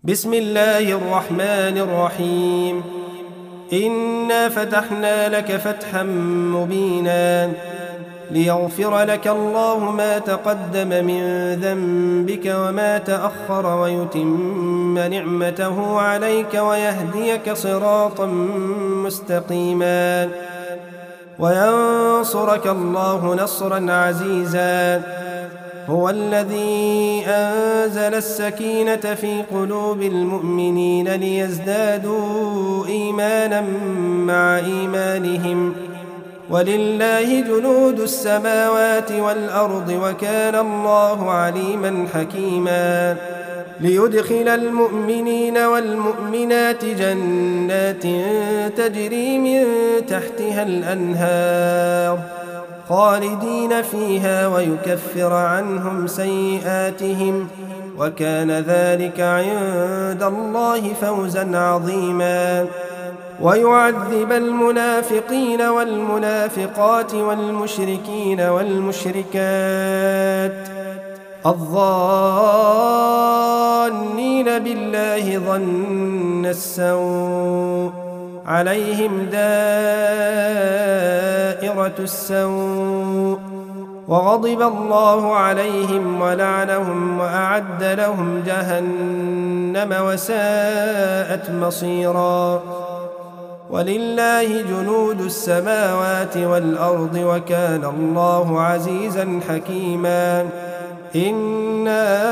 بسم الله الرحمن الرحيم. إنا فتحنا لك فتحا مبينا ليغفر لك الله ما تقدم من ذنبك وما تأخر ويتم نعمته عليك ويهديك صراطا مستقيما وينصرك الله نصرا عزيزا. هو الذي أنزل السكينة في قلوب المؤمنين ليزدادوا إيمانا مع إيمانهم ولله جنود السماوات والأرض وكان الله عليما حكيما. ليدخل المؤمنين والمؤمنات جنات تجري من تحتها الأنهار خالدين فيها ويكفر عنهم سيئاتهم وكان ذلك عند الله فوزا عظيما. ويعذب المنافقين والمنافقات والمشركين والمشركات الظانين بالله ظن السوء عليهم دائرة السوء وغضب الله عليهم ولعنهم وأعد لهم جهنم وساءت مصيرا. ولله جنود السماوات والأرض وكان الله عزيزا حكيما. إنا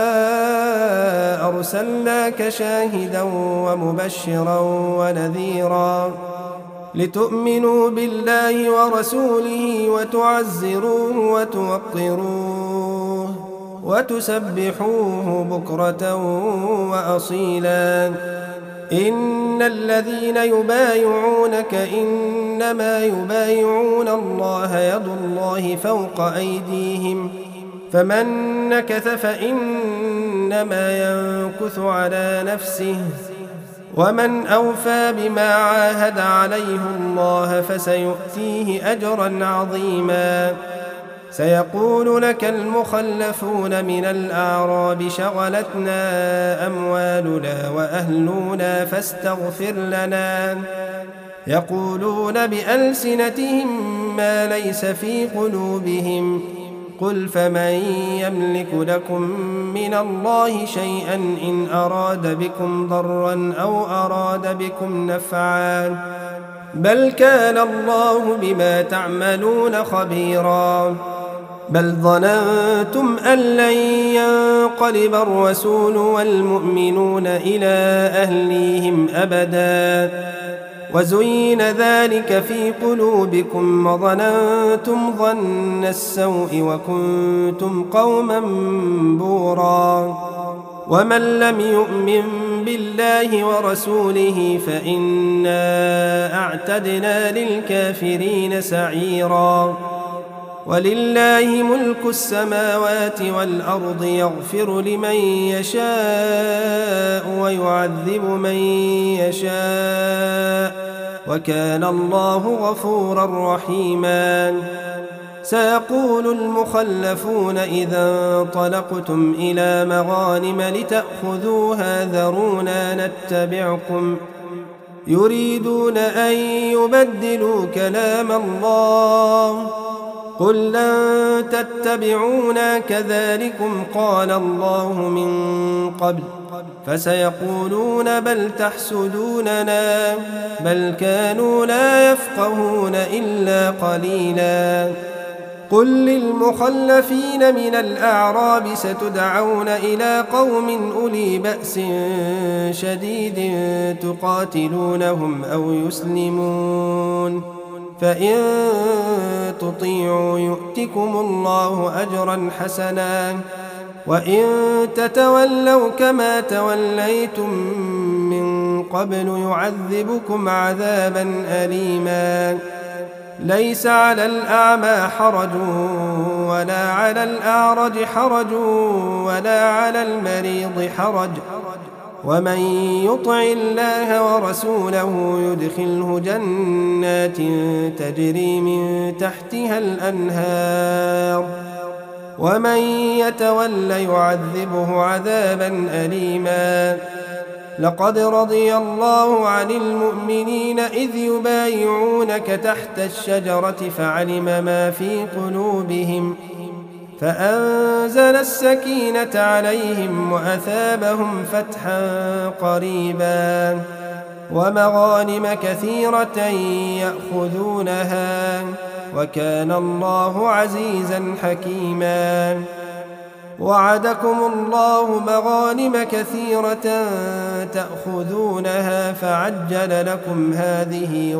أرسلناك شاهدا ومبشرا ونذيرا لتؤمنوا بالله ورسوله وتعزروه وتوقروه وتسبحوه بكرة وأصيلا. إن الذين يبايعونك إنما يبايعون الله يد الله فوق أيديهم فمن نكث فإنما ينكث على نفسه ومن أوفى بما عاهد عليه الله فسيؤتيه أجرا عظيما. سيقول لك المخلفون من الأعراب شغلتنا أموالنا وأهلنا فاستغفر لنا يقولون بألسنتهم ما ليس في قلوبهم قل فمن يملك لكم من الله شيئا إن أراد بكم ضرا أو أراد بكم نفعا بل كان الله بما تعملون خبيرا. بل ظننتم أن لن ينقلب الرسول والمؤمنون إلى أهليهم أبدا وزين ذلك في قلوبكم وظننتم ظن السوء وكنتم قوما بورا. ومن لم يؤمن بالله ورسوله فإنا أعتدنا للكافرين سعيرا. ولله ملك السماوات والأرض يغفر لمن يشاء ويعذب من يشاء وكان الله غفورا رحيما. سيقول المخلفون إذا انطلقتم إلى مغانم لتأخذوها ذرونا نتبعكم يريدون أن يبدلوا كلام الله قل لن تتبعونا كذلكم قال الله من قبل فسيقولون بل تحسدوننا بل كانوا لا يفقهون إلا قليلا. قل للمخلفين من الأعراب ستدعون إلى قوم أولي بأس شديد تقاتلونهم أو يسلمون فإن تطيعوا يؤتكم الله أجرا حسنا وإن تتولوا كما توليتم من قبل يعذبكم عذابا أليما. ليس على الأعمى حرج ولا على الأعرج حرج ولا على المريض حرج ومن يطع الله ورسوله يدخله جنات تجري من تحتها الأنهار ومن يتول يعذبه عذابا أليما لقد رضي الله عن المؤمنين إذ يبايعونك تحت الشجرة فعلم ما في قلوبهم فأنزل السكينة عليهم وأثابهم فتحا قريبا ومغانم كثيرة يأخذونها وكان الله عزيزا حكيما. وعدكم الله مغانم كثيرة تأخذونها فعجل لكم هذه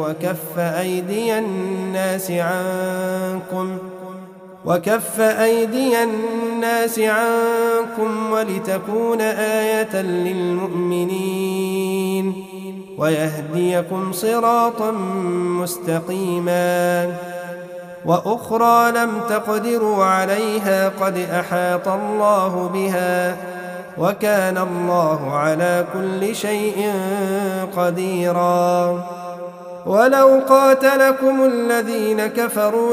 وكف أيدي الناس عنكم ولتكون آية للمؤمنين ويهديكم صراطا مستقيما. وأخرى لم تقدروا عليها قد أحاط الله بها وكان الله على كل شيء قديرا. ولو قاتلكم الذين كفروا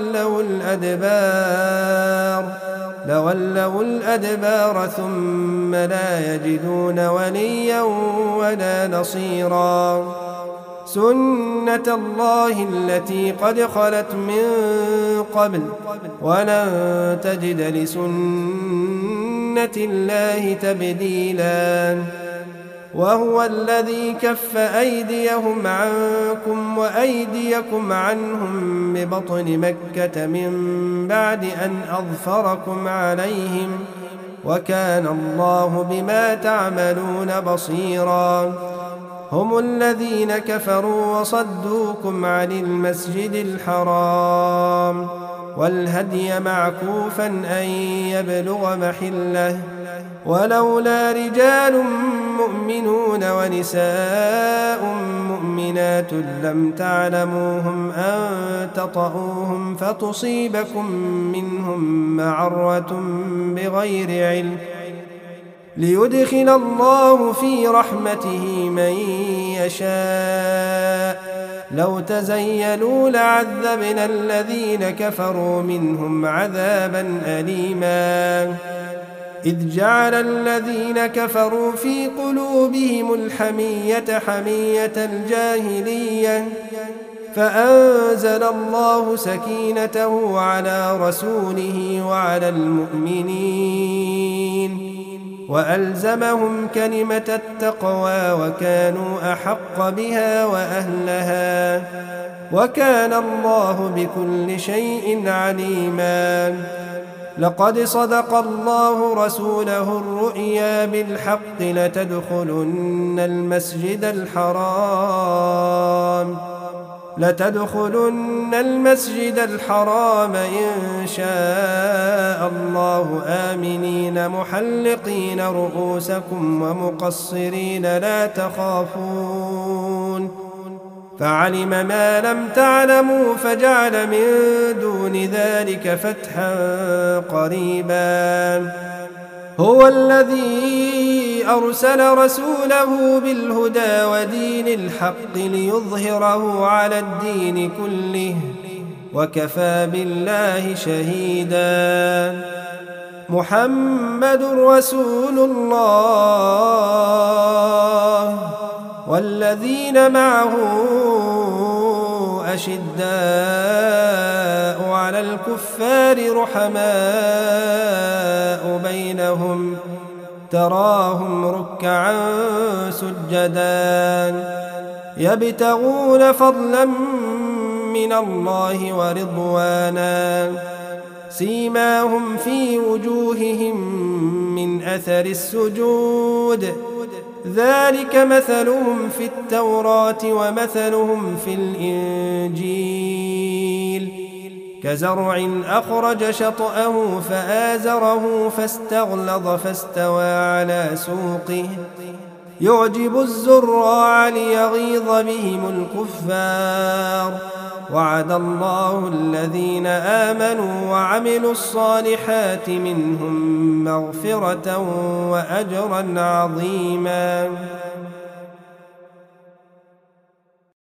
لولوا الأدبار ثم لا يجدون وليا ولا نصيرا. سنة الله التي قد خلت من قبل ولن تجد لسنة الله تبديلا. وهو الذي كف أيديهم عنكم وأيديكم عنهم ببطن مكة من بعد أن أظفركم عليهم وكان الله بما تعملون بصيرا. هم الذين كفروا وصدوكم عن المسجد الحرام والهدي معكوفا أن يبلغ محله ولولا رجال مؤمنون ونساء مؤمنات لم تعلموهم أن تطؤوهم فتصيبكم منهم معرة بغير علم ليدخل الله في رحمته من يشاء. لو تزيلوا لعذبنا الذين كفروا منهم عذابا أليما. إذ جعل الذين كفروا في قلوبهم الحمية حمية الجاهلية فأنزل الله سكينته على رسوله وعلى المؤمنين وألزمهم كلمة التقوى وكانوا أحق بها وأهلها وكان الله بكل شيء عليما. لقد صدق الله رسوله الرؤيا بالحق لتدخلن المسجد الحرام إن شاء الله آمنين محلقين رؤوسكم ومقصرين لا تخافون فعلم ما لم تعلموا فجعل من دون ذلك فتحا قريبا. هو الذي أرسل رسوله بالهدى ودين الحق ليظهره على الدين كله وكفى بالله شهيدا. محمد رسول الله والذين معه أشداء على الكفار رحماء بينهم تراهم ركعا سجدا يبتغون فضلا من الله ورضوانا سيماهم في وجوههم من أثر السجود ذلك مثلهم في التوراة ومثلهم في الإنجيل كزرع أخرج شطأه فآزره فاستغلظ فاستوى على سوقه يعجب الزراع ليغيظ بهم الكفار وعد الله الذين آمنوا وعملوا الصالحات منهم مغفرة وأجرا عظيما.